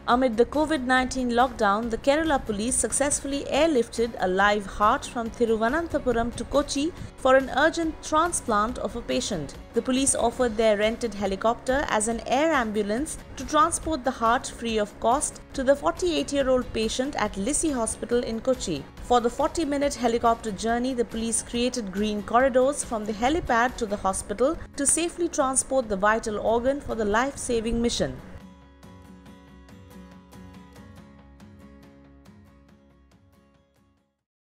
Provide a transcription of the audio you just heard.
Amid the COVID-19 lockdown, the Kerala police successfully airlifted a live heart from Thiruvananthapuram to Kochi for an urgent transplant of a patient. The police offered their rented helicopter as an air ambulance to transport the heart free of cost to the 48-year-old patient at Lissie Hospital in Kochi. For the 40-minute helicopter journey, the police created green corridors from the helipad to the hospital to safely transport the vital organ for the life-saving mission.